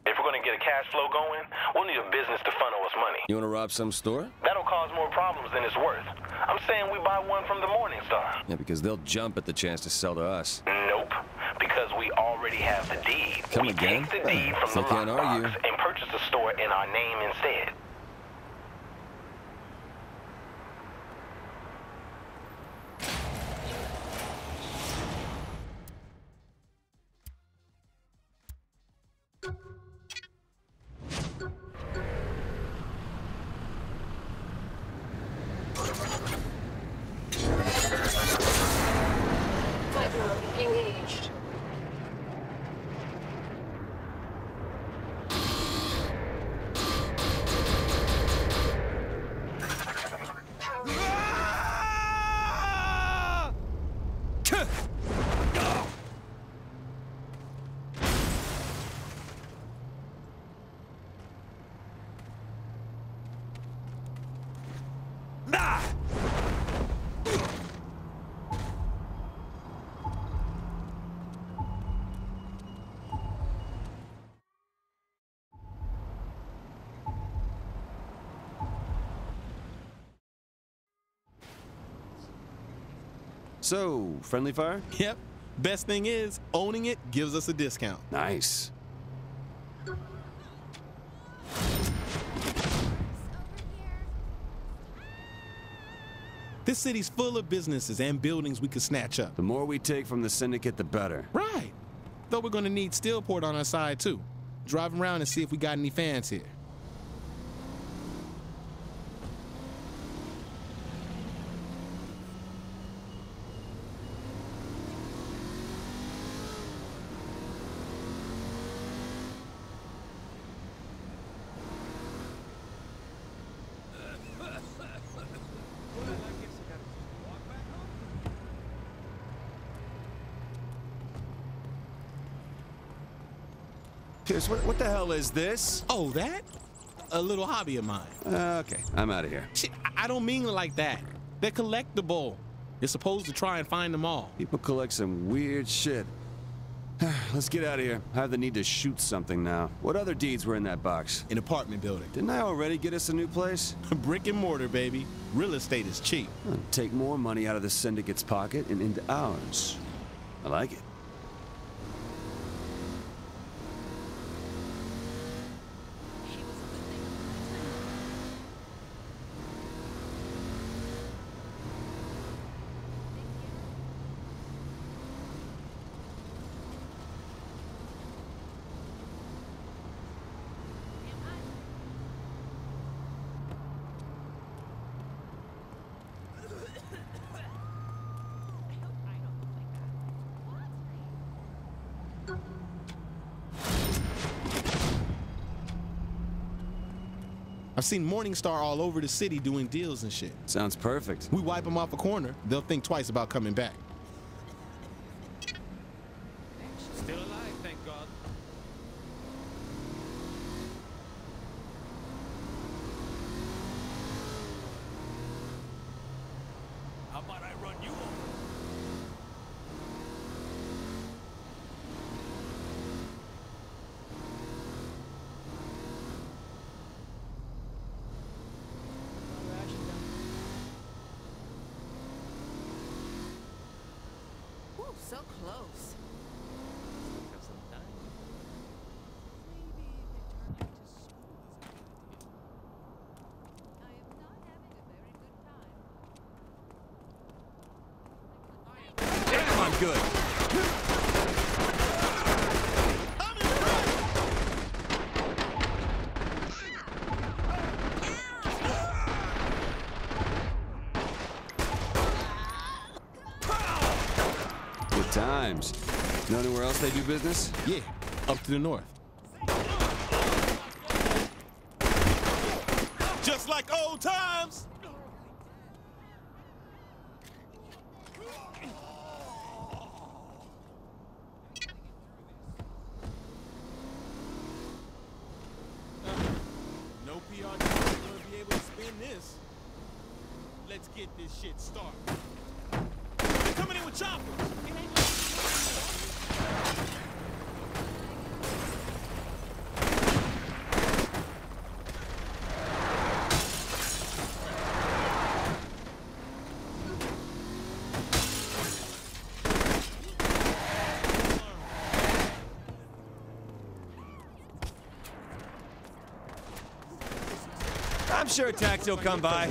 If we're gonna get a cash flow going, we'll need a business to funnel us money. You wanna rob some store? That'll cause more problems than it's worth. I'm saying we buy one from the Morning Star. Yeah, because they'll jump at the chance to sell to us. Nope, because we already have the deed. Come we again? take the deed from Still the can't argue. lockbox and purchase the store in our name instead. Engaged. So, friendly fire? Yep. Best thing is, owning it gives us a discount. Nice. This city's full of businesses and buildings we could snatch up. The more we take from the syndicate, the better. Right. Though we're gonna need Steelport on our side too. Drive around and see if we got any fans here. Pierce, what the hell is this? Oh, that? A little hobby of mine. Okay, I'm out of here. Shit, I don't mean it like that. They're collectible. You're supposed to try and find them all. People collect some weird shit. Let's get out of here. I have the need to shoot something now. What other deeds were in that box? An apartment building. Didn't I already get us a new place? Brick and mortar, baby. Real estate is cheap. Take more money out of the syndicate's pocket and into ours. I like it. I've seen Morningstar all over the city doing deals and shit. Sounds perfect. We wipe them off a corner, they'll think twice about coming back. Still alive, thank God. How about I run you over? Ooh, so close. Got some time. Damn, I'm good. Good times. Know anywhere else they do business? Yeah, up to the north. Just like old times! No PR team is gonna be able to spin this. Let's get this shit started. They're coming in with choppers! It ain't I'm sure a taxi will come by.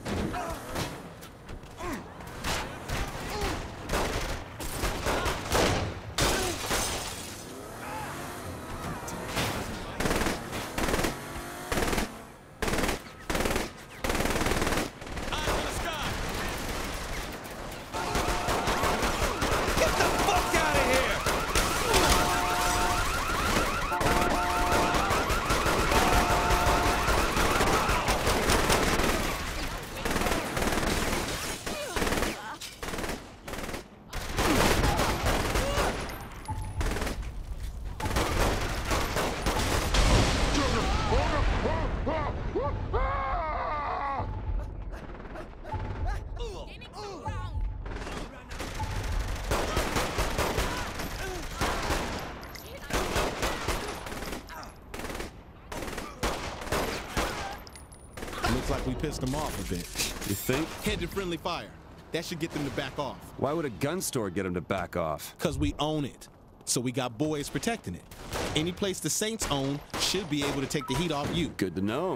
Looks like we pissed them off a bit. You think? Head to friendly fire. That should get them to back off. Why would a gun store get them to back off? Because we own it. So we got boys protecting it. Any place the Saints own should be able to take the heat off you. Good to know.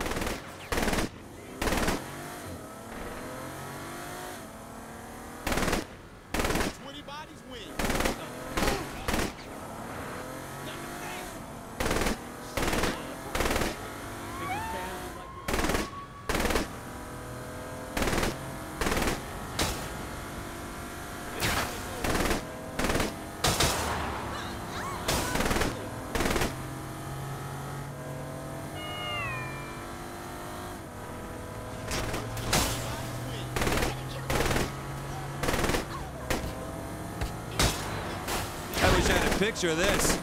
20 bodies win. I wish I had a picture of this.